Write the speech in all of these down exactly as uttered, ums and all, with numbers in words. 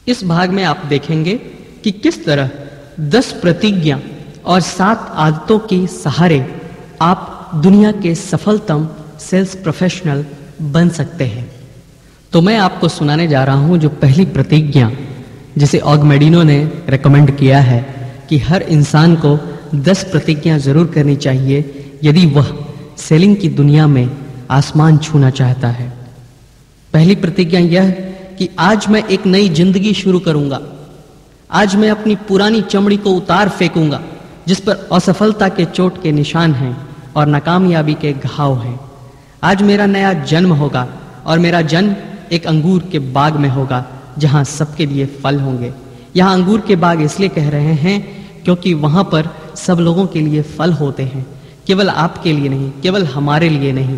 इस भाग में आप देखेंगे कि किस तरह दस प्रतिज्ञा और सात आदतों के सहारे आप दुनिया के सफलतम सेल्स प्रोफेशनल बन सकते हैं। तो मैं आपको सुनाने जा रहा हूं जो पहली प्रतिज्ञा, जिसे ऑगमेडिनो ने रेकमेंड किया है कि हर इंसान को दस प्रतिज्ञा जरूर करनी चाहिए यदि वह सेलिंग की दुनिया में आसमान छूना चाहता है। पहली प्रतिज्ञा यह कि आज मैं एक नई जिंदगी शुरू करूंगा। आज मैं अपनी पुरानी चमड़ी को उतार फेंकूंगा जिस पर असफलता के चोट के निशान हैं और नाकामयाबी के घाव हैं। आज मेरा नया जन्म होगा और मेरा जन्म एक अंगूर के बाग में होगा जहां सबके लिए फल होंगे। यहां अंगूर के बाग इसलिए कह रहे हैं क्योंकि वहां पर सब लोगों के लिए फल होते हैं, केवल आपके लिए नहीं, केवल हमारे लिए नहीं।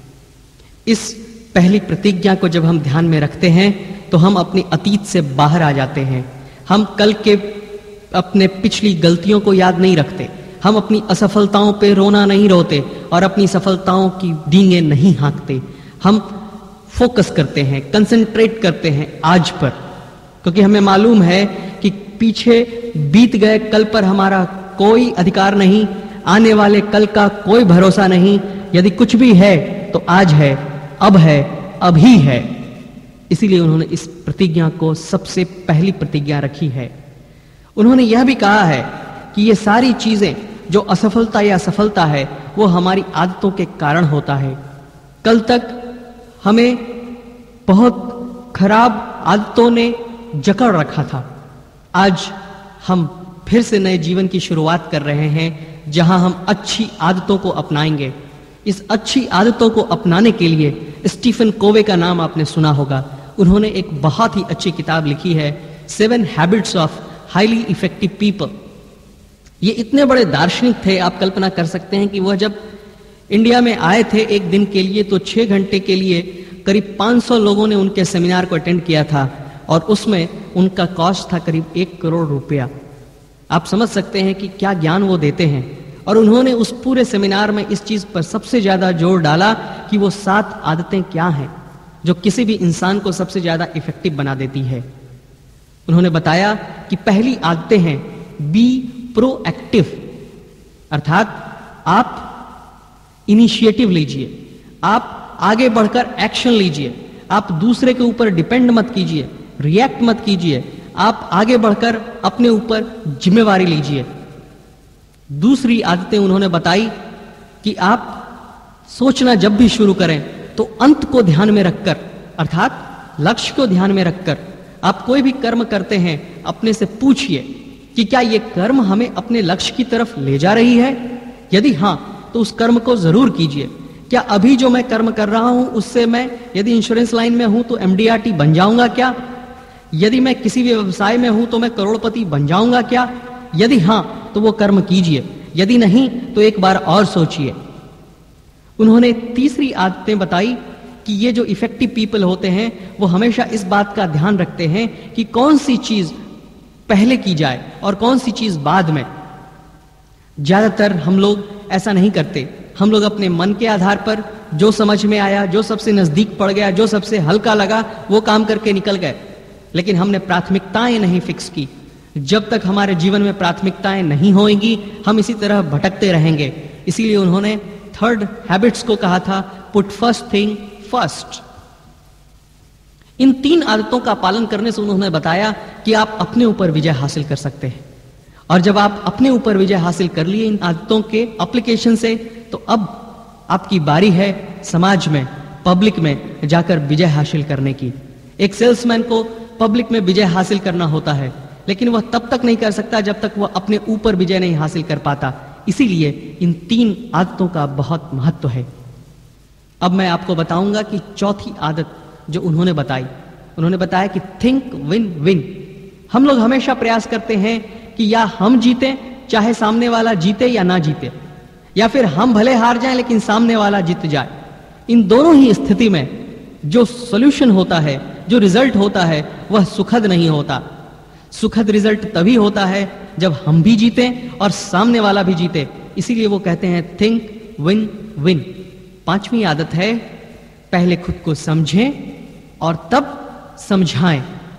इस पहली प्रतिज्ञा को जब हम ध्यान में रखते हैं तो हम अपनी अतीत से बाहर आ जाते हैं। हम कल के अपने पिछली गलतियों को याद नहीं रखते। हम अपनी असफलताओं पे रोना नहीं रोते और अपनी सफलताओं की डींगे नहीं हाँकते। हम फोकस करते हैं, कंसंट्रेट करते हैं आज पर, क्योंकि हमें मालूम है कि पीछे बीत गए कल पर हमारा कोई अधिकार नहीं, आने वाले कल का कोई भरोसा नहीं। यदि कुछ भी है तो आज है, अब है, अभी है। इसीलिए उन्होंने इस प्रतिज्ञा को सबसे पहली प्रतिज्ञा रखी है। उन्होंने यह भी कहा है कि ये सारी चीजें जो असफलता या सफलता है वो हमारी आदतों के कारण होता है। कल तक हमें बहुत खराब आदतों ने जकड़ रखा था। आज हम फिर से नए जीवन की शुरुआत कर रहे हैं जहां हम अच्छी आदतों को अपनाएंगे। इस अच्छी आदतों को अपनाने के लिए स्टीफन कोवे का नाम आपने सुना होगा। उन्होंने एक बहुत ही अच्छी किताब लिखी है, seven habits of highly effective people. ये इतने बड़े दार्शनिक थे, आप कल्पना कर सकते हैं कि वह जब इंडिया में आए थे एक दिन के लिए तो छह घंटे के लिए करीब पाँच सौ लोगों ने उनके सेमिनार को अटेंड किया था और उसमें उनका कॉस्ट था करीब एक करोड़ रुपया। आप समझ सकते हैं कि क्या ज्ञान वो देते हैं। और उन्होंने उस पूरे सेमिनार में इस चीज पर सबसे ज्यादा जोर डाला कि वो सात आदतें क्या हैं जो किसी भी इंसान को सबसे ज्यादा इफेक्टिव बना देती है। उन्होंने बताया कि पहली आदतें हैं बी प्रोएक्टिव, अर्थात आप इनिशिएटिव लीजिए, आप आगे बढ़कर एक्शन लीजिए, आप दूसरे के ऊपर डिपेंड मत कीजिए, रिएक्ट मत कीजिए, आप आगे बढ़कर अपने ऊपर जिम्मेवारी लीजिए। दूसरी आदतें उन्होंने बताई कि आप सोचना जब भी शुरू करें तो अंत को ध्यान में रखकर, अर्थात लक्ष्य को ध्यान में रखकर आप कोई भी कर्म करते हैं अपने से पूछिए कि क्या यह कर्म हमें अपने लक्ष्य की तरफ ले जा रही है। यदि हां तो उस कर्म को जरूर कीजिए। क्या अभी जो मैं कर्म कर रहा हूं उससे मैं यदि इंश्योरेंस लाइन में हूं तो एमडीआरटी बन जाऊंगा क्या? यदि मैं किसी भी व्यवसाय में हूं तो मैं करोड़पति बन जाऊंगा क्या? यदि हां तो वो कर्म कीजिए, यदि नहीं तो एक बार और सोचिए। उन्होंने तीसरी आदतें बताई कि ये जो इफेक्टिव पीपल होते हैं वो हमेशा इस बात का ध्यान रखते हैं कि कौन सी चीज पहले की जाए और कौन सी चीज बाद में। ज्यादातर हम लोग ऐसा नहीं करते। हम लोग अपने मन के आधार पर जो समझ में आया, जो सबसे नजदीक पड़ गया, जो सबसे हल्का लगा वो काम करके निकल गए, लेकिन हमने प्राथमिकताएं नहीं फिक्स की। जब तक हमारे जीवन में प्राथमिकताएं नहीं होंगी हम इसी तरह भटकते रहेंगे। इसीलिए उन्होंने थर्ड हैबिट्स को कहा था पुट फर्स्ट थिंग फर्स्ट। इन तीन आदतों का पालन करने से उन्होंने बताया कि आप अपने ऊपर विजय हासिल कर सकते हैं। और जब आप अपने ऊपर विजय हासिल कर लिए इन आदतों के एप्लीकेशन से, तो अब आपकी बारी है समाज में, पब्लिक में जाकर विजय हासिल करने की। एक सेल्समैन को पब्लिक में विजय हासिल करना होता है, लेकिन वह तब तक नहीं कर सकता जब तक वह अपने ऊपर विजय नहीं हासिल कर पाता। इसीलिए इन तीन आदतों का बहुत महत्व है। अब मैं आपको बताऊंगा कि चौथी आदत जो उन्होंने बताई, उन्होंने बताया कि थिंक विन विन। हम लोग हमेशा प्रयास करते हैं कि या हम जीते चाहे सामने वाला जीते या ना जीते, या फिर हम भले हार जाएं लेकिन सामने वाला जीत जाए। इन दोनों ही स्थिति में जो सॉल्यूशन होता है, जो रिजल्ट होता है, वह सुखद नहीं होता। सुखद रिजल्ट तभी होता है जब हम भी जीतें और सामने वाला भी जीते। इसीलिए वो कहते हैं थिंक विन विन। पांचवी आदत है पहले खुद को समझें और तब समझाएं।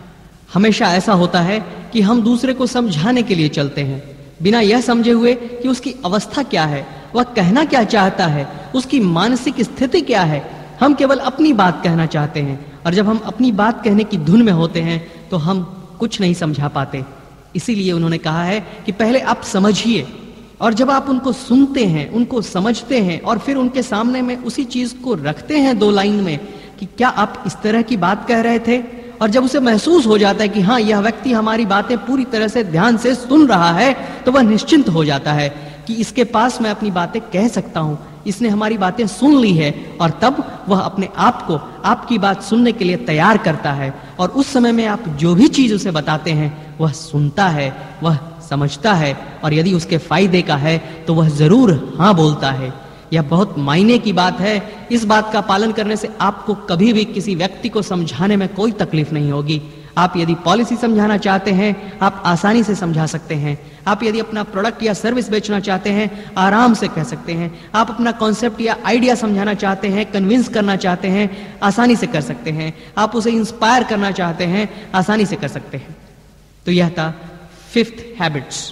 हमेशा ऐसा होता है कि हम दूसरे को समझाने के लिए चलते हैं, बिना यह समझे हुए कि उसकी अवस्था क्या है, वह कहना क्या चाहता है, उसकी मानसिक स्थिति क्या है। हम केवल अपनी बात कहना चाहते हैं, और जब हम अपनी बात कहने की धुन में होते हैं तो हम कुछ नहीं समझा पाते। इसीलिए उन्होंने कहा है कि पहले आप समझिए, और जब आप उनको सुनते हैं, उनको समझते हैं, और फिर उनके सामने में उसी चीज को रखते हैं दो लाइन में कि क्या आप इस तरह की बात कह रहे थे, और जब उसे महसूस हो जाता है कि हाँ, यह व्यक्ति हमारी बातें पूरी तरह से ध्यान से सुन रहा है, तो वह निश्चिंत हो जाता है कि इसके पास मैं अपनी बातें कह सकता हूं, इसने हमारी बातें सुन ली है। और तब वह अपने आप को आपकी बात सुनने के लिए तैयार करता है, और उस समय में आप जो भी चीज उसे बताते हैं वह सुनता है, वह समझता है, और यदि उसके फायदे का है तो वह जरूर हाँ बोलता है। यह बहुत मायने की बात है। इस बात का पालन करने से आपको कभी भी किसी व्यक्ति को समझाने में कोई तकलीफ नहीं होगी। आप यदि पॉलिसी समझाना चाहते हैं, आप आसानी से समझा सकते हैं। आप यदि अपना प्रोडक्ट या सर्विस बेचना चाहते हैं, आराम से कह सकते हैं। आप अपना कॉन्सेप्ट या आइडिया समझाना चाहते हैं, कन्विंस करना चाहते हैं, आसानी से कर सकते हैं। आप उसे इंस्पायर करना चाहते हैं, आसानी से कर सकते हैं। तो यह था फिफ्थ हैबिट्स।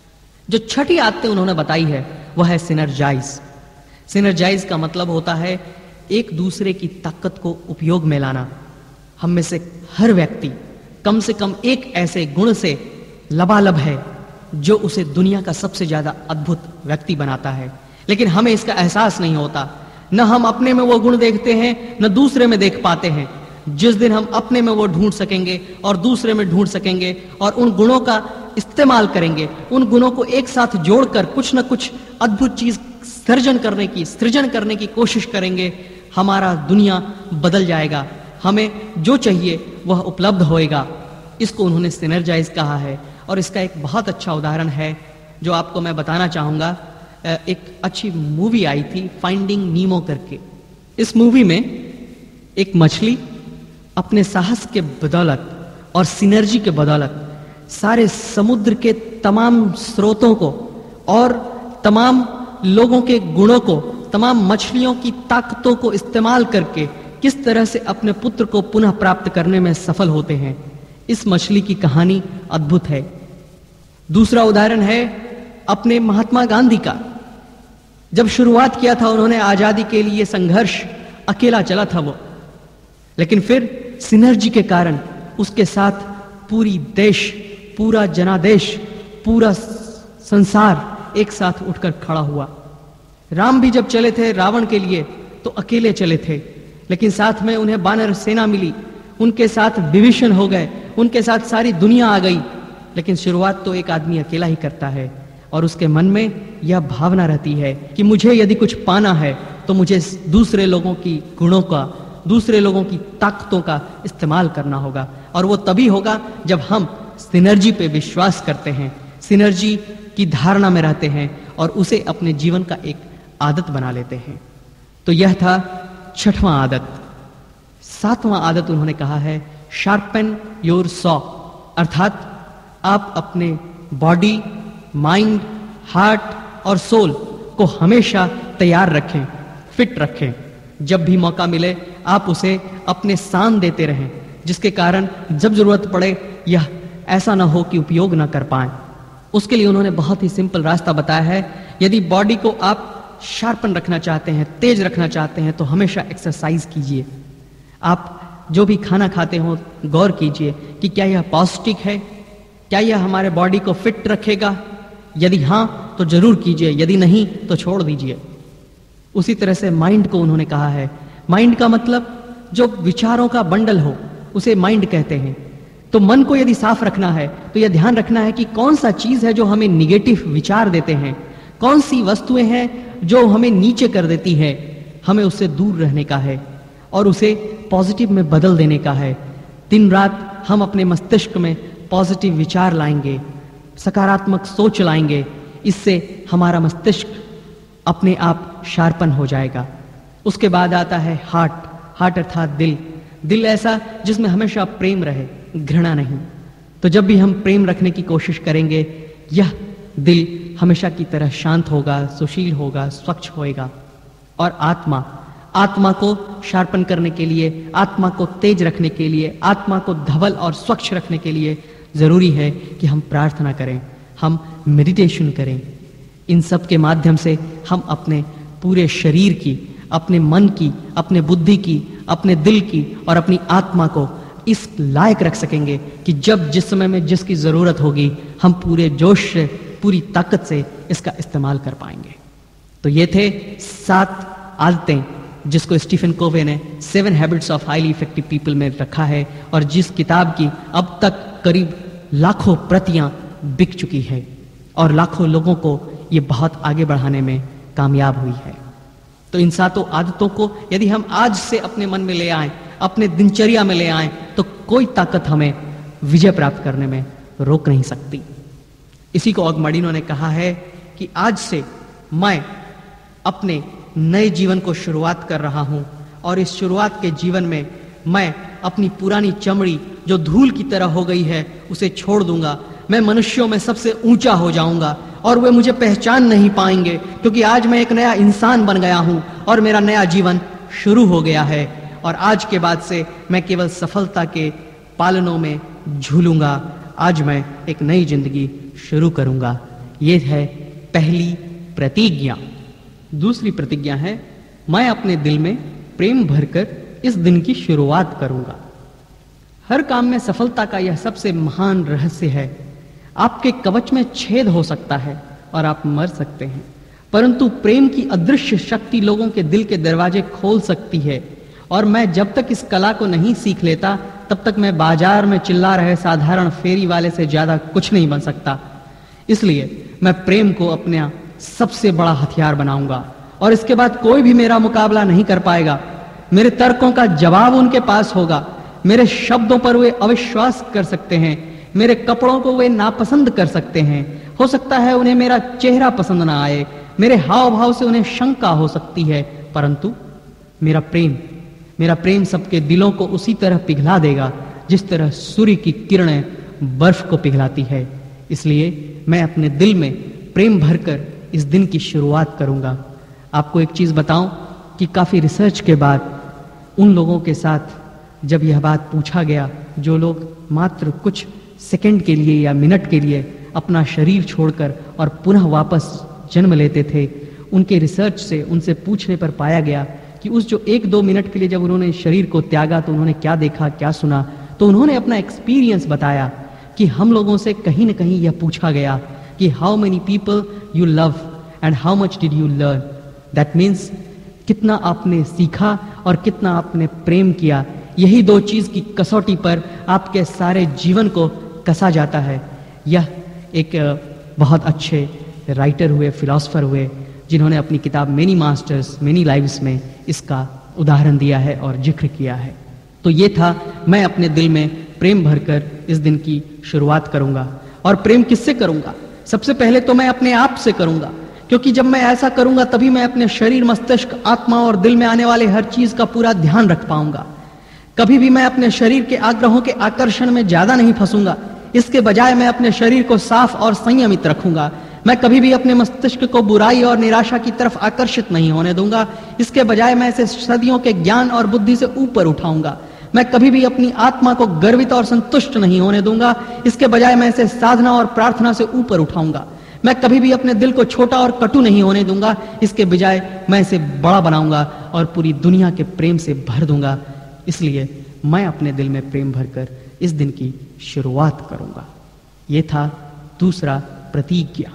जो छठी आदतें उन्होंने बताई है वह है सिनर्जाइज। सिनर्जाइज का मतलब होता है एक दूसरे की ताकत को उपयोग में लाना। हम में से हर व्यक्ति कम से कम एक ऐसे गुण से लबालब है जो उसे दुनिया का सबसे ज्यादा अद्भुत व्यक्ति बनाता है, लेकिन हमें इसका एहसास नहीं होता। न हम अपने में वो गुण देखते हैं, न दूसरे में देख पाते हैं। जिस दिन हम अपने में वो ढूंढ सकेंगे और दूसरे में ढूंढ सकेंगे और उन गुणों का इस्तेमाल करेंगे, उन गुणों को एक साथ जोड़कर कुछ न कुछ अद्भुत चीज सर्जन करने की, सृजन करने की कोशिश करेंगे, हमारा दुनिया बदल जाएगा। हमें जो चाहिए वह उपलब्ध होएगा। इसको उन्होंने सिनर्जाइज कहा है। और इसका एक बहुत अच्छा उदाहरण है जो आपको मैं बताना चाहूंगा। एक अच्छी मूवी आई थी फाइंडिंग नीमो करके। इस मूवी में एक मछली अपने साहस के बदौलत और सिनर्जी के बदौलत सारे समुद्र के तमाम स्रोतों को और तमाम लोगों के गुणों को, तमाम मछलियों की ताकतों को इस्तेमाल करके किस तरह से अपने पुत्र को पुनः प्राप्त करने में सफल होते हैं। इस मछली की कहानी अद्भुत है। दूसरा उदाहरण है अपने महात्मा गांधी का। जब शुरुआत किया था उन्होंने आजादी के लिए संघर्ष, अकेला चला था वो, लेकिन फिर सिनर्जी के कारण उसके साथ पूरी देश, पूरा जनादेश, पूरा संसार एक साथ उठकर खड़ा हुआ। राम भी जब चले थे रावण के लिए तो अकेले चले थे, लेकिन साथ में उन्हें वानर सेना मिली, उनके साथ विभीषण हो गए, उनके साथ सारी दुनिया आ गई। लेकिन शुरुआत तो एक आदमी अकेला ही करता है, और उसके मन में यह भावना रहती है कि मुझे यदि कुछ पाना है तो मुझे दूसरे लोगों की गुणों का, दूसरे लोगों की ताकतों का इस्तेमाल करना होगा। और वो तभी होगा जब हम सिनर्जी पे विश्वास करते हैं, सिनर्जी की धारणा में रहते हैं और उसे अपने जीवन का एक आदत बना लेते हैं। तो यह था छठवां आदत। सातवां आदत उन्होंने कहा है शार्पन योर सॉ, अर्थात आप अपने बॉडी, माइंड, हार्ट और सोल को हमेशा तैयार रखें, फिट रखें। जब भी मौका मिले आप उसे अपने सान देते रहें, जिसके कारण जब जरूरत पड़े यह ऐसा ना हो कि उपयोग ना कर पाए। उसके लिए उन्होंने बहुत ही सिंपल रास्ता बताया है। यदि बॉडी को आप शार्पन रखना चाहते हैं, तेज रखना चाहते हैं, तो हमेशा एक्सरसाइज कीजिए। आप जो भी खाना खाते हो गौर कीजिए कि क्या यह पौष्टिक है, क्या यह हमारे बॉडी को फिट रखेगा। यदि हां तो जरूर कीजिए, यदि नहीं तो छोड़ दीजिए। उसी तरह से माइंड को उन्होंने कहा है, माइंड का मतलब जो विचारों का बंडल हो उसे माइंड कहते हैं। तो मन को यदि साफ रखना है तो यह ध्यान रखना है कि कौन सा चीज है जो हमें निगेटिव विचार देते हैं, कौन सी वस्तुएं हैं जो हमें नीचे कर देती है, हमें उससे दूर रहने का है और उसे पॉजिटिव में बदल देने का है। दिन रात हम अपने मस्तिष्क में पॉजिटिव विचार लाएंगे, सकारात्मक सोच लाएंगे, इससे हमारा मस्तिष्क अपने आप शार्पन हो जाएगा। उसके बाद आता है हार्ट। हार्ट अर्थात दिल। दिल ऐसा जिसमें हमेशा प्रेम रहे, घृणा नहीं। तो जब भी हम प्रेम रखने की कोशिश करेंगे यह दिल हमेशा की तरह शांत होगा, सुशील होगा, स्वच्छ होएगा। और आत्मा, आत्मा को शार्पन करने के लिए, आत्मा को तेज रखने के लिए, आत्मा को धवल और स्वच्छ रखने के लिए जरूरी है कि हम प्रार्थना करें, हम मेडिटेशन करें। इन सब के माध्यम से हम अपने पूरे शरीर की, अपने मन की, अपने बुद्धि की, अपने दिल की और अपनी आत्मा को इस लायक रख सकेंगे कि जब जिस समय में जिसकी जरूरत होगी हम पूरे जोश से, पूरी ताकत से इसका इस्तेमाल कर पाएंगे। तो ये थे सात आदतें जिसको स्टीफन कोवे ने seven habits of highly effective people में रखा है और जिस किताब की अब तक करीब लाखों प्रतियां बिक चुकी है और लाखों लोगों को ये बहुत आगे बढ़ाने में कामयाब हुई है। तो इन सातों आदतों को यदि हम आज से अपने मन में ले आएं, अपने दिनचर्या में ले आएं, तो कोई ताकत हमें विजय प्राप्त करने में रोक नहीं सकती। इसी को ऑगमार्डिनो ने कहा है कि आज से मैं अपने नए जीवन को शुरुआत कर रहा हूं और इस शुरुआत के जीवन में मैं अपनी पुरानी चमड़ी जो धूल की तरह हो गई है उसे छोड़ दूंगा। मैं मनुष्यों में सबसे ऊंचा हो जाऊंगा और वे मुझे पहचान नहीं पाएंगे, क्योंकि आज मैं एक नया इंसान बन गया हूं और मेरा नया जीवन शुरू हो गया है। और आज के बाद से मैं केवल सफलता के पालनों में झूलूंगा। आज मैं एक नई जिंदगी शुरू करूंगा। ये है पहली प्रतिज्ञा। दूसरी प्रतिज्ञा है, मैं अपने दिल में प्रेम भरकर इस दिन की शुरुआत करूंगा। हर काम में सफलता का यह सबसे महान रहस्य है। आपके कवच में छेद हो सकता है और आप मर सकते हैं, परंतु प्रेम की अदृश्य शक्ति लोगों के दिल के दरवाजे खोल सकती है। और मैं जब तक इस कला को नहीं सीख लेता तब तक मैं बाजार में चिल्ला रहे साधारण फेरी वाले से ज्यादा कुछ नहीं बन सकता। इसलिए मैं प्रेम को अपना सबसे बड़ा हथियार बनाऊंगा और इसके बाद कोई भी मेरा मुकाबला नहीं कर पाएगा। मेरे तर्कों का जवाब उनके पास होगा। मेरे शब्दों पर वे अविश्वास कर सकते हैं, मेरे कपड़ों को वे नापसंद कर सकते हैं। हो सकता है उन्हें मेरा चेहरा पसंद ना आए, मेरे हाव भाव से उन्हें शंका हो सकती है, परंतु मेरा प्रेम मेरा प्रेम सबके दिलों को उसी तरह पिघला देगा जिस तरह सूर्य की किरणें बर्फ को पिघलाती है। इसलिए मैं अपने दिल में प्रेम भरकर इस दिन की शुरुआत करूंगा। आपको एक चीज बताऊं कि काफी रिसर्च के बाद उन लोगों के साथ जब यह बात पूछा गया जो लोग मात्र कुछ सेकंड के लिए या मिनट के लिए अपना शरीर छोड़कर और पुनः वापस जन्म लेते थे, उनके रिसर्च से उनसे पूछने पर पाया गया कि उस जो एक दो मिनट के लिए जब उन्होंने शरीर को त्यागा तो उन्होंने क्या देखा, क्या सुना। तो उन्होंने अपना एक्सपीरियंस बताया कि हम लोगों से कहीं ना कहीं यह पूछा गया कि how many people you love and how much did you learn. That means कितना आपने सीखा और कितना आपने प्रेम किया। यही दो चीज की कसौटी पर आपके सारे जीवन को कसा जाता है। यह एक बहुत अच्छे राइटर हुए, फिलॉसफर हुए, जिन्होंने अपनी किताब मेनी मास्टर्स मेनी लाइव्स में इसका उदाहरण दिया है और जिक्र किया है। तो ये था, मैं अपने दिल में प्रेम भरकर इस दिन की शुरुआत करूंगा। और प्रेम किससे करूंगा? सबसे पहले तो मैं अपने आप से करूंगा, क्योंकि जब मैं ऐसा करूंगा तभी मैं अपने शरीर, मस्तिष्क, आत्मा और दिल में आने वाले हर चीज का पूरा ध्यान रख पाऊंगा। कभी भी मैं अपने शरीर के आग्रहों के आकर्षण में ज्यादा नहीं फंसूंगा। इसके बजाय मैं अपने शरीर को साफ और संयमित रखूंगा। मैं कभी भी अपने मस्तिष्क को बुराई और निराशा की तरफ आकर्षित नहीं होने दूंगा। इसके बजाय मैं इसे सदियों के ज्ञान और बुद्धि से ऊपर उठाऊंगा। मैं कभी भी अपनी आत्मा को गर्वित और संतुष्ट नहीं होने दूंगा। इसके बजाय मैं इसे साधना और प्रार्थना से ऊपर उठाऊंगा। मैं कभी भी अपने दिल को छोटा और कटु नहीं होने दूंगा। इसके बजाय मैं इसे बड़ा बनाऊंगा और पूरी दुनिया के प्रेम से भर दूंगा। इसलिए मैं अपने दिल में प्रेम भरकर इस दिन की शुरुआत करूंगा। यह था दूसरा प्रतिज्ञा।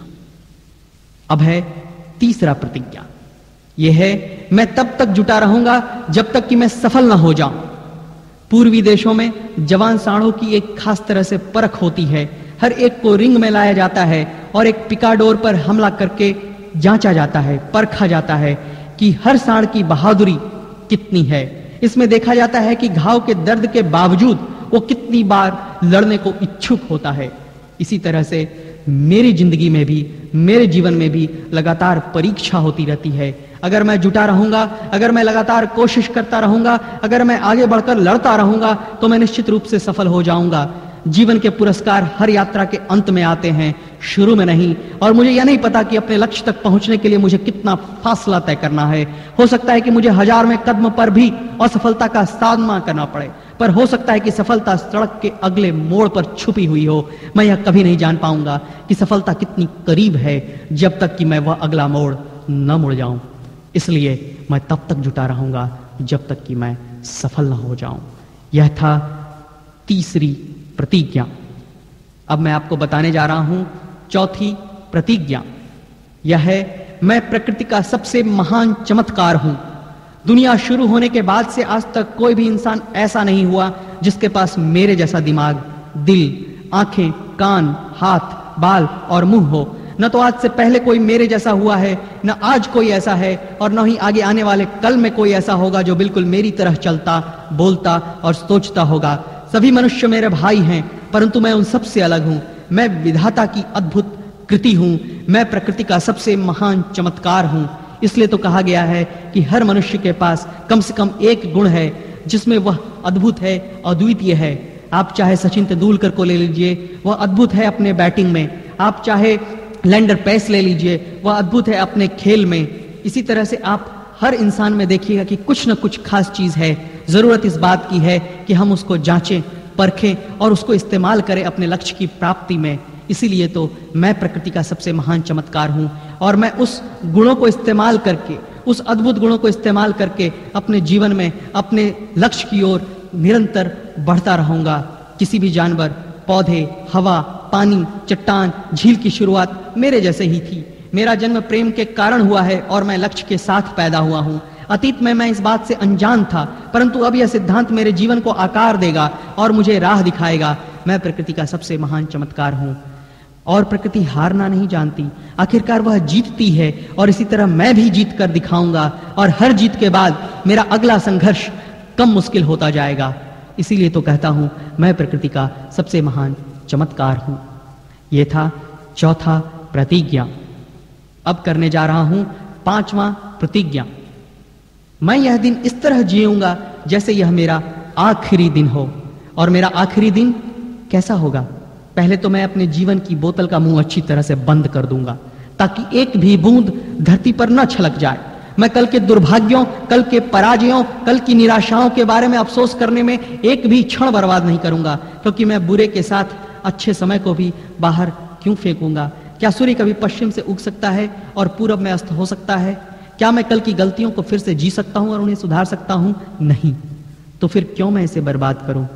अब है तीसरा प्रतिज्ञा। यह है, मैं तब तक जुटा रहूंगा जब तक कि मैं सफल ना हो जाऊं। पूर्वी देशों में जवान सांडों की एक खास तरह से परख होती है। हर एक को रिंग में लाया जाता है और एक पिकाडोर पर हमला करके जांचा जाता है, परखा जाता है कि हर सांड की बहादुरी कितनी है। इसमें देखा जाता है कि घाव के दर्द के बावजूद वो कितनी बार लड़ने को इच्छुक होता है। इसी तरह से मेरी जिंदगी में भी, मेरे जीवन में भी लगातार परीक्षा होती रहती है। अगर मैं जुटा रहूंगा, अगर मैं लगातार कोशिश करता रहूंगा, अगर मैं आगे बढ़कर लड़ता रहूंगा तो मैं निश्चित रूप से सफल हो जाऊंगा। जीवन के पुरस्कार हर यात्रा के अंत में आते हैं, शुरू में नहीं। और मुझे यह नहीं पता कि अपने लक्ष्य तक पहुंचने के लिए मुझे कितना फासला तय करना है। हो सकता है कि मुझे हजारवें कदम पर भी असफलता का सामना करना पड़े, पर हो सकता है कि सफलता सड़क के अगले मोड़ पर छुपी हुई हो। मैं यह कभी नहीं जान पाऊंगा कि सफलता कितनी करीब है जब तक कि मैं वह अगला मोड़ न मुड़ जाऊं। इसलिए मैं तब तक जुटा रहूंगा जब तक कि मैं सफल न हो जाऊं। यह था तीसरी प्रतिज्ञा। अब मैं आपको बताने जा रहा हूं चौथी प्रतिज्ञा। यह है, मैं प्रकृति का सबसे महान चमत्कार हूं। दुनिया शुरू होने के बाद से आज तक कोई भी इंसान ऐसा नहीं हुआ जिसके पास मेरे जैसा दिमाग, दिल, आंखें, कान, हाथ, बाल और मुंह हो। न तो आज से पहले कोई मेरे जैसा हुआ है, न आज कोई ऐसा है, और न ही आगे आने वाले कल में कोई ऐसा होगा जो बिल्कुल मेरी तरह चलता, बोलता और सोचता होगा। सभी मनुष्य मेरे भाई हैं, परंतु मैं उन सबसे अलग हूं। मैं विधाता की अद्भुत कृति हूं। मैं प्रकृति का सबसे महान चमत्कार हूं। इसलिए तो कहा गया है कि हर मनुष्य के पास कम से कम एक गुण है जिसमें वह अद्भुत है, अद्वितीय है। आप चाहे सचिन तेंदुलकर को ले लीजिए, वह अद्भुत है अपने बैटिंग में। आप चाहे लैंडर पेस ले लीजिए, वह अद्भुत है अपने खेल में। इसी तरह से आप हर इंसान में देखिएगा कि कुछ न कुछ खास चीज है। जरूरत इस बात की है कि हम उसको जांचें, परखें और उसको इस्तेमाल करें अपने लक्ष्य की प्राप्ति में। इसीलिए तो मैं प्रकृति का सबसे महान चमत्कार हूं, और मैं उस गुणों को इस्तेमाल करके, उस अद्भुत गुणों को इस्तेमाल करके अपने जीवन में अपने लक्ष्य की ओर निरंतर बढ़ता रहूंगा। किसी भी जानवर, पौधे, हवा, पानी, चट्टान, झील की शुरुआत मेरे जैसे ही थी। मेरा जन्म प्रेम के कारण हुआ है और मैं लक्ष्य के साथ पैदा हुआ हूं। अतीत में मैं इस बात से अनजान था, परंतु अब यह सिद्धांत मेरे जीवन को आकार देगा और मुझे राह दिखाएगा। मैं प्रकृति का सबसे महान चमत्कार हूं, और प्रकृति हारना नहीं जानती। आखिरकार वह जीतती है, और इसी तरह मैं भी जीत कर दिखाऊंगा। और हर जीत के बाद मेरा अगला संघर्ष कम मुश्किल होता जाएगा। इसीलिए तो कहता हूं, मैं प्रकृति का सबसे महान चमत्कार हूं। यह था चौथा प्रतिज्ञा। अब करने जा रहा हूं पांचवा प्रतिज्ञा। मैं यह दिन इस तरह जीऊंगा जैसे यह मेरा आखिरी दिन हो। और मेरा आखिरी दिन कैसा होगा? पहले तो मैं अपने जीवन की बोतल का मुंह अच्छी तरह से बंद कर दूंगा, ताकि एक भी बूंद धरती पर न छलक जाए। मैं कल के दुर्भाग्यों, कल के पराजयों, कल की निराशाओं के बारे में अफसोस करने में एक भी क्षण बर्बाद नहीं करूंगा, क्योंकि मैं बुरे के साथ अच्छे समय को भी बाहर क्यों फेंकूंगा? क्या सूर्य कभी पश्चिम से उग सकता है और पूरब में अस्त हो सकता है? क्या मैं कल की गलतियों को फिर से जी सकता हूं और उन्हें सुधार सकता हूं? नहीं। तो फिर क्यों मैं इसे बर्बाद करूं?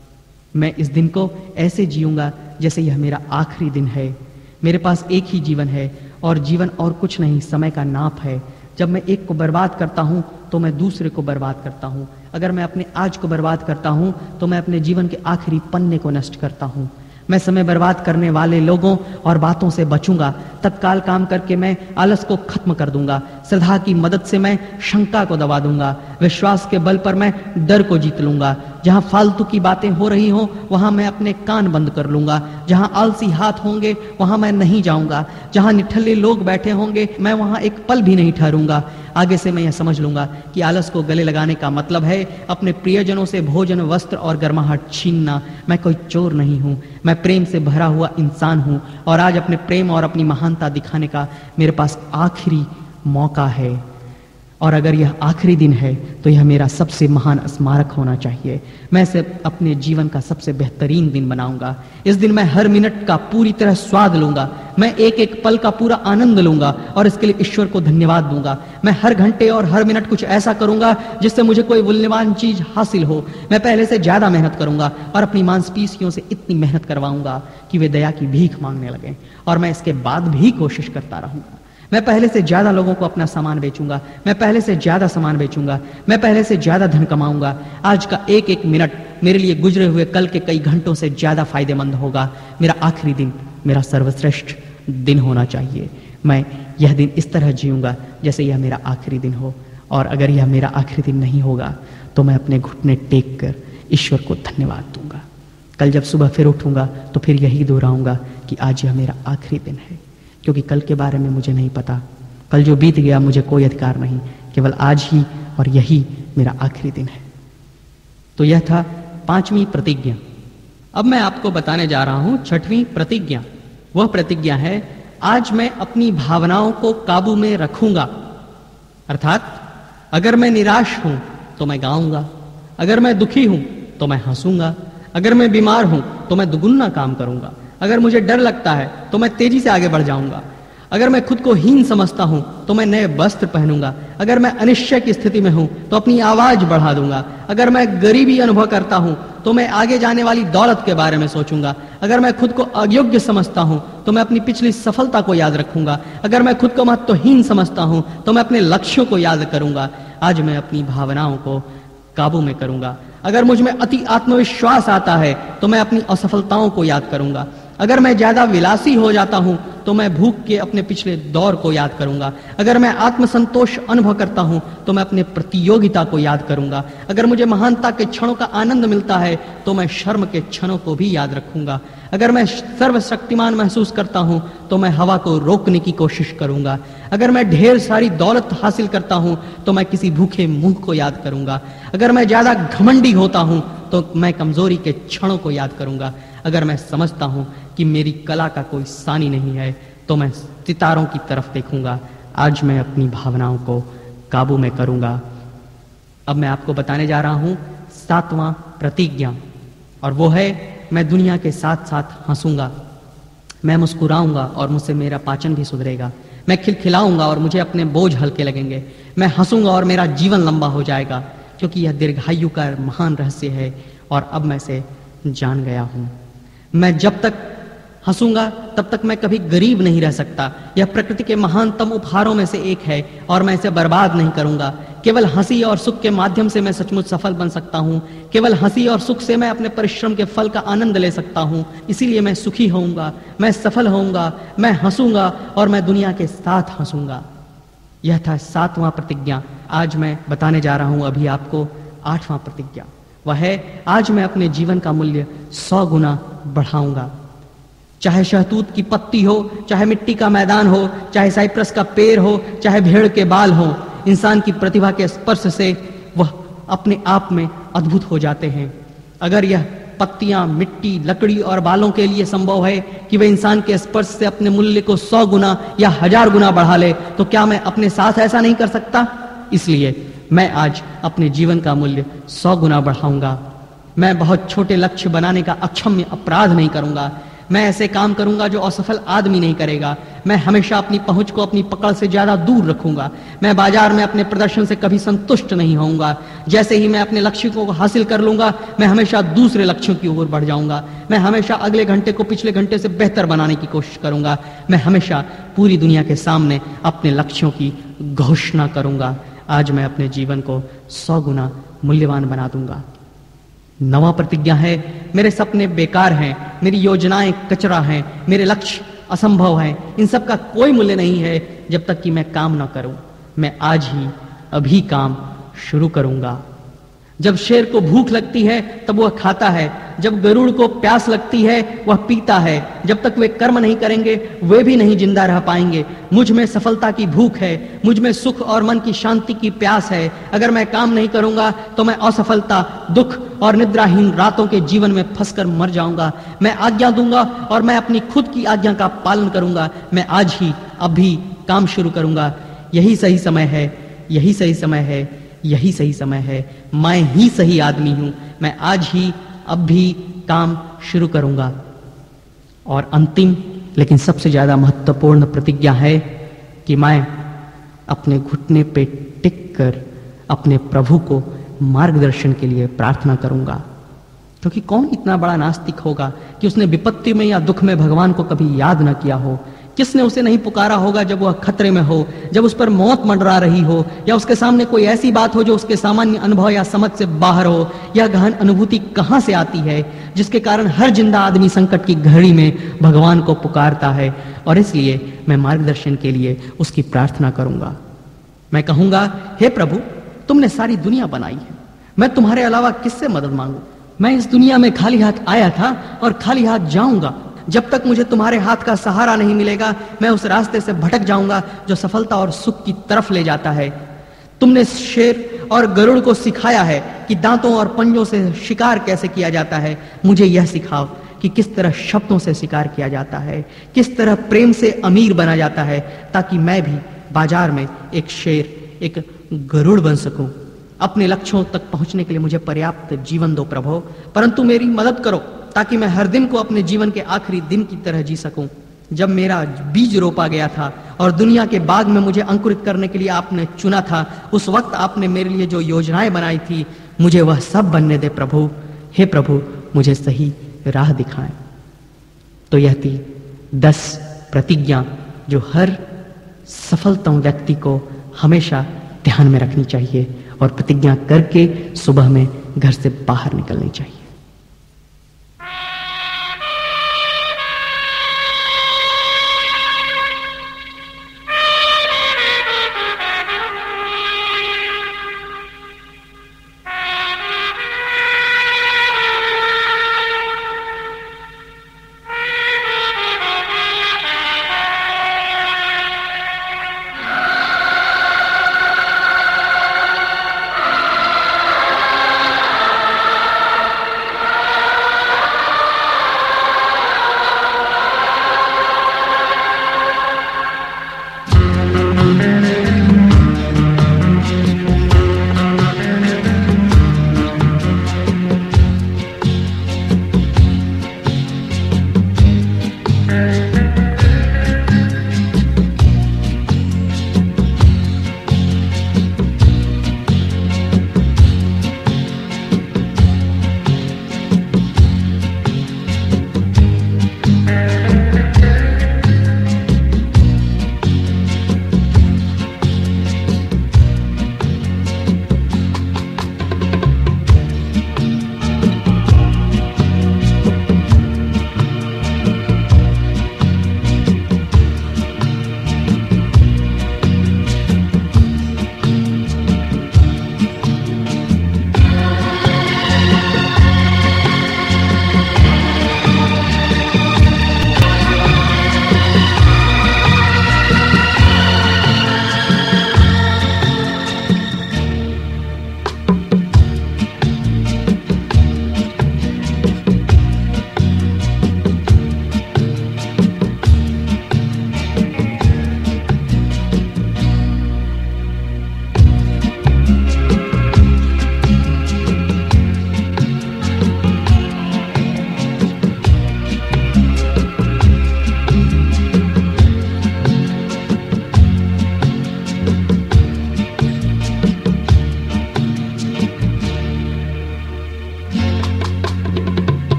मैं इस दिन को ऐसे जीऊंगा जैसे यह मेरा आखिरी दिन है। मेरे पास एक ही जीवन है, और जीवन और कुछ नहीं, समय का नाप है। जब मैं एक को बर्बाद करता हूं तो मैं दूसरे को बर्बाद करता हूं। अगर मैं अपने आज को बर्बाद करता हूं तो मैं अपने जीवन के आखिरी पन्ने को नष्ट करता हूं। मैं समय बर्बाद करने वाले लोगों और बातों से बचूंगा। तत्काल काम करके मैं आलस को खत्म कर दूंगा। श्रद्धा की मदद से मैं शंका को दबा दूंगा। विश्वास के बल पर मैं डर को जीत लूंगा। जहां फालतू की बातें हो रही हो वहां मैं अपने कान बंद कर लूंगा। जहां आलसी हाथ होंगे वहां मैं नहीं जाऊंगा। जहां निठल्ले लोग बैठे होंगे मैं वहां एक पल भी नहीं ठहरूंगा। आगे से मैं यह समझ लूंगा कि आलस को गले लगाने का मतलब है अपने प्रियजनों से भोजन, वस्त्र और गर्माहट छीनना। मैं कोई चोर नहीं हूं, मैं प्रेम से भरा हुआ इंसान हूं, और आज अपने प्रेम और अपनी महानता दिखाने का मेरे पास आखिरी मौका है। और अगर यह आखिरी दिन है तो यह मेरा सबसे महान स्मारक होना चाहिए। मैं इसे अपने जीवन का सबसे बेहतरीन दिन बनाऊंगा। इस दिन मैं हर मिनट का पूरी तरह स्वाद लूंगा। मैं एक एक पल का पूरा आनंद लूंगा और इसके लिए ईश्वर को धन्यवाद दूंगा। मैं हर घंटे और हर मिनट कुछ ऐसा करूंगा जिससे मुझे कोई मूल्यवान चीज हासिल हो। मैं पहले से ज्यादा मेहनत करूंगा और अपनी मांसपेशियों से इतनी मेहनत करवाऊंगा कि वे दया की भीख मांगने लगें, और मैं इसके बाद भी कोशिश करता रहूंगा। मैं पहले से ज्यादा लोगों को अपना सामान बेचूंगा। मैं पहले से ज्यादा सामान बेचूंगा। मैं पहले से ज्यादा धन कमाऊंगा। आज का एक एक मिनट मेरे लिए गुजरे हुए कल के कई घंटों से ज्यादा फायदेमंद होगा। मेरा आखिरी दिन मेरा सर्वश्रेष्ठ दिन होना चाहिए। मैं यह दिन इस तरह जीऊंगा जैसे यह मेरा आखिरी दिन हो, और अगर यह मेरा आखिरी दिन नहीं होगा तो मैं अपने घुटने टेक कर ईश्वर को धन्यवाद दूंगा। कल जब सुबह फिर उठूंगा तो फिर यही दोहराऊंगा कि आज यह मेरा आखिरी दिन है, क्योंकि कल के बारे में मुझे नहीं पता। कल जो बीत गया मुझे कोई अधिकार नहीं, केवल आज ही और यही मेरा आखिरी दिन है। तो यह था पांचवी प्रतिज्ञा। अब मैं आपको बताने जा रहा हूं छठवीं प्रतिज्ञा। वह प्रतिज्ञा है, आज मैं अपनी भावनाओं को काबू में रखूंगा। अर्थात अगर मैं निराश हूं तो मैं गाऊंगा, अगर मैं दुखी हूं तो मैं हंसूंगा, अगर मैं बीमार हूं तो मैं दुगुना काम करूंगा, अगर मुझे डर लगता है तो मैं तेजी से आगे बढ़ जाऊंगा, अगर मैं खुद को हीन समझता हूं तो मैं नए वस्त्र पहनूंगा, अगर मैं अनिश्चय की स्थिति में हूं तो अपनी आवाज बढ़ा दूंगा, अगर मैं गरीबी अनुभव करता हूं तो मैं आगे जाने वाली दौलत के बारे में सोचूंगा, अगर मैं खुद को अयोग्य समझता हूं तो मैं अपनी पिछली सफलता को याद रखूंगा, अगर मैं खुद को महत्वहीन समझता हूं तो मैं अपने लक्ष्यों को याद करूंगा। आज मैं अपनी भावनाओं को काबू में करूंगा। अगर मुझ में अति आत्मविश्वास आता है तो मैं अपनी असफलताओं को याद करूंगा। अगर मैं ज्यादा विलासी हो जाता हूं तो मैं भूख के अपने पिछले दौर को याद करूंगा। अगर मैं आत्मसंतोष अनुभव करता हूं तो मैं अपने प्रतियोगिता को याद करूंगा। अगर मुझे महानता के क्षणों का आनंद मिलता है तो मैं शर्म के क्षणों को भी याद रखूंगा। अगर मैं सर्वशक्तिमान महसूस करता हूं तो मैं हवा को रोकने की कोशिश करूंगा। अगर मैं ढेर सारी दौलत हासिल करता हूं तो मैं किसी भूखे मुंह को याद करूंगा। अगर मैं ज्यादा घमंडी होता हूं तो मैं कमजोरी के क्षणों को याद करूंगा। अगर मैं समझता हूं कि मेरी कला का कोई सानी नहीं है तो मैं सितारों की तरफ देखूंगा। आज मैं अपनी भावनाओं को काबू में करूंगा। अब मैं आपको बताने जा रहा हूं सातवां प्रतिज्ञा, और वो है, मैं दुनिया के साथ साथ हंसूंगा, मैं मुस्कुराऊंगा और मुझसे मेरा पाचन भी सुधरेगा, मैं खिलखिलाऊंगा और मुझे अपने बोझ हल्के लगेंगे, मैं हंसूंगा और मेरा जीवन लंबा हो जाएगा, क्योंकि यह दीर्घायु का महान रहस्य है और अब मैं इसे जान गया हूं। मैं जब तक हंसूंगा तब तक मैं कभी गरीब नहीं रह सकता। यह प्रकृति के महानतम उपहारों में से एक है और मैं इसे बर्बाद नहीं करूंगा। केवल हंसी और सुख के माध्यम से मैं सचमुच सफल बन सकता हूं। केवल हंसी और सुख से मैं अपने परिश्रम के फल का आनंद ले सकता हूं। इसीलिए मैं सुखी होऊंगा, मैं सफल होऊंगा, मैं हंसूंगा और मैं दुनिया के साथ हंसूंगा। यह था सातवां प्रतिज्ञा। आज मैं बताने जा रहा हूं अभी आपको आठवां प्रतिज्ञा। वह है, आज मैं अपने जीवन का मूल्य सौ गुना बढ़ाऊंगा। चाहे शहतूत की पत्ती हो, चाहे मिट्टी का मैदान हो, चाहे साइप्रस का पेड़ हो, चाहे भेड़ के बाल हो, इंसान की प्रतिभा के स्पर्श से वह अपने आप में अद्भुत हो जाते हैं। अगर यह पत्तियां, मिट्टी, लकड़ी और बालों के लिए संभव है कि वे इंसान के स्पर्श से अपने मूल्य को सौ गुना या हजार गुना बढ़ा ले, तो क्या मैं अपने साथ ऐसा नहीं कर सकता? इसलिए मैं आज अपने जीवन का मूल्य सौ गुना बढ़ाऊंगा। मैं बहुत छोटे लक्ष्य बनाने का अक्षम्य अपराध नहीं करूंगा। मैं ऐसे काम करूंगा जो असफल आदमी नहीं करेगा। मैं हमेशा अपनी पहुंच को अपनी पकड़ से ज्यादा दूर रखूंगा। मैं बाजार में अपने प्रदर्शन से कभी संतुष्ट नहीं होऊंगा। जैसे ही मैं अपने लक्ष्य को हासिल कर लूंगा, मैं हमेशा दूसरे लक्ष्यों की ओर बढ़ जाऊंगा। मैं हमेशा अगले घंटे को पिछले घंटे से बेहतर बनाने की कोशिश करूंगा। मैं हमेशा पूरी दुनिया के सामने अपने लक्ष्यों की घोषणा करूंगा। आज मैं अपने जीवन को सौ गुना मूल्यवान बना दूंगा। नवा प्रतिज्ञा है, मेरे सपने बेकार हैं, मेरी योजनाएं कचरा हैं, मेरे लक्ष्य असंभव हैं, इन सब का कोई मूल्य नहीं है जब तक कि मैं काम ना करूं। मैं आज ही अभी काम शुरू करूंगा। जब शेर को भूख लगती है तब वह खाता है, जब गरुड़ को प्यास लगती है वह पीता है। जब तक वे कर्म नहीं करेंगे वे भी नहीं जिंदा रह पाएंगे। मुझ में सफलता की भूख है, मुझ में सुख और मन की शांति की प्यास है। अगर मैं काम नहीं करूंगा तो मैं असफलता, दुख और निद्राहीन रातों के जीवन में फंसकर मर जाऊंगा। मैं आज्ञा दूंगा और मैं अपनी खुद की आज्ञा का पालन करूंगा। मैं आज ही अभी काम शुरू करूंगा। यही सही समय है, यही सही समय है, यही सही समय है। मैं ही सही आदमी हूं। मैं आज ही अब भी काम शुरू करूंगा। और अंतिम लेकिन सबसे ज्यादा महत्वपूर्ण प्रतिज्ञा है कि मैं अपने घुटने पे टिक कर अपने प्रभु को मार्गदर्शन के लिए प्रार्थना करूंगा। क्योंकि कौन इतना बड़ा नास्तिक होगा कि उसने विपत्ति में या दुख में भगवान को कभी याद न किया हो? किसने उसे नहीं पुकारा होगा जब वह खतरे में हो, जब उस पर मौत मंडरा रही हो, या उसके सामने कोई ऐसी बात हो जो उसके सामान्य अनुभव या समझ से बाहर हो? यह गहन अनुभूति कहां से आती है जिसके कारण हर जिंदा आदमी संकट की घड़ी में भगवान को पुकारता है? और इसलिए मैं मार्गदर्शन के लिए उसकी प्रार्थना करूंगा। मैं कहूंगा, हे प्रभु, तुमने सारी दुनिया बनाई है, मैं तुम्हारे अलावा किससे मदद मांगू? मैं इस दुनिया में खाली हाथ आया था और खाली हाथ जाऊंगा। जब तक मुझे तुम्हारे हाथ का सहारा नहीं मिलेगा मैं उस रास्ते से भटक जाऊंगा जो सफलता और सुख की तरफ ले जाता है। तुमने शेर और गरुड़ को सिखाया है कि दांतों और पंजों से शिकार कैसे किया जाता है, मुझे यह सिखाओ कि किस तरह शब्दों से शिकार किया जाता है, किस तरह प्रेम से अमीर बना जाता है, ताकि मैं भी बाजार में एक शेर, एक गरुड़ बन सकूं। अपने लक्ष्यों तक पहुंचने के लिए मुझे पर्याप्त जीवन दो प्रभु, परंतु मेरी मदद करो ताकि मैं हर दिन को अपने जीवन के आखिरी दिन की तरह जी सकूं। जब मेरा बीज रोपा गया था और दुनिया के बाग में मुझे अंकुरित करने के लिए आपने चुना था, उस वक्त आपने मेरे लिए जो योजनाएं बनाई थी, मुझे वह सब बनने दे प्रभु। हे प्रभु, मुझे सही राह दिखाएं। तो यह थी दस प्रतिज्ञा जो हर सफलतम व्यक्ति को हमेशा ध्यान में रखनी चाहिए और प्रतिज्ञा करके सुबह में घर से बाहर निकलनी चाहिए।